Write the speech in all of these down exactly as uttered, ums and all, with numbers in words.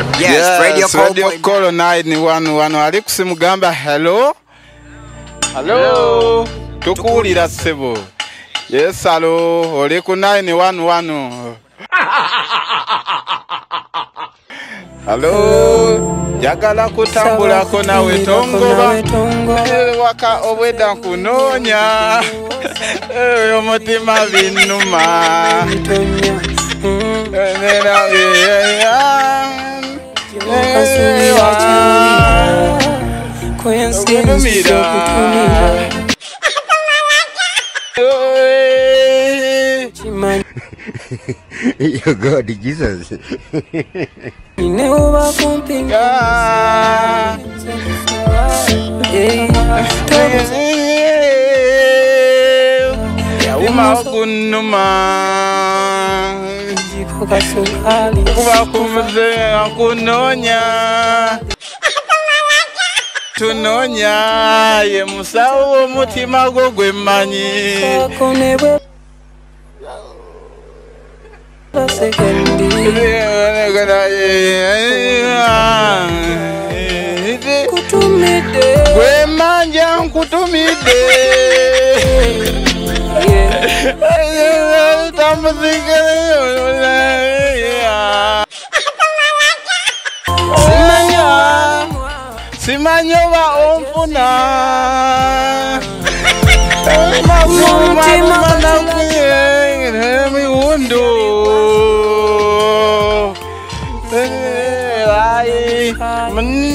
Yes, yes, radio call. Radio call nine one one. Ali kusimugamba hello. Hello. Tukuulira sebo. Yes, hello. Oli ku nine one one. Hello. Jagala kutambulako nawe tongoba. Waka obweda kunonya. Eyo mutima binuma. Your God, Jesus. Kuba kumuze kunonya tunonya ye musawo mutima gogwe manyi gwe manja nkutumide Simanyo wa omfuna Mutima kuye miundo Ai man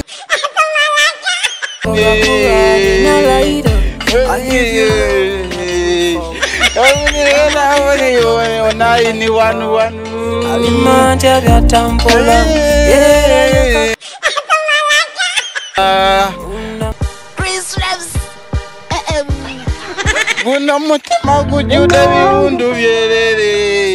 Nine one one Alimanja vya tampola Guna mutima gujude biundu byerere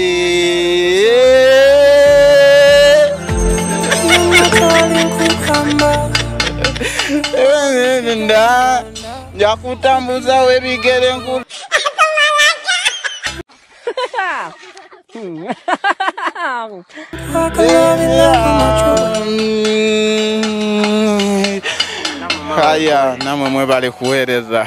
Nda yakutambuza webigere nkulu Haya namwe mwebale kuhereza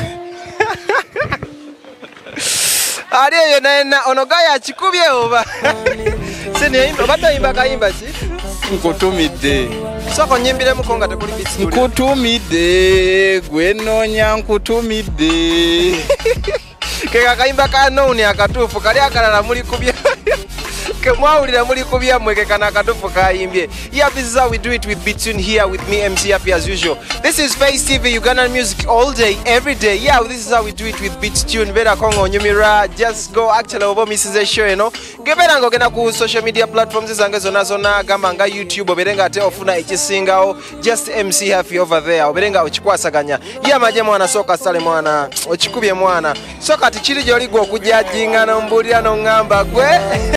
Ariyo na onogaya chikubye oba Sene imba bata imba kaimba chi Nkutumide Soko nyimbire mukonga tekuli bitsi Nkutumide gwenonya nkutumide Kega kaimba kano ni akatufu kali akalala muri kubya Kemwaulira muri kubya mweke kana akatufu kaimbye. Yeah, this is how we do it with Beatune here with me M C Happy as usual. This is Face T V Ugandan music all day every day. Yeah, this is how we do it with Beatune. Bera kongo nyumira just go actually obo misize show you know. Gebera ngo gena ku social media platforms zange zona zona gamba nga YouTube oberenga ate ofuna ekisingawo just M C Happy over there oberenga ochikwasaganya. Yeah, maje mwana soka sale mwana ochikubye mwana. Soka tichiri joli gwo kujajinga no mbulira no ngamba gwe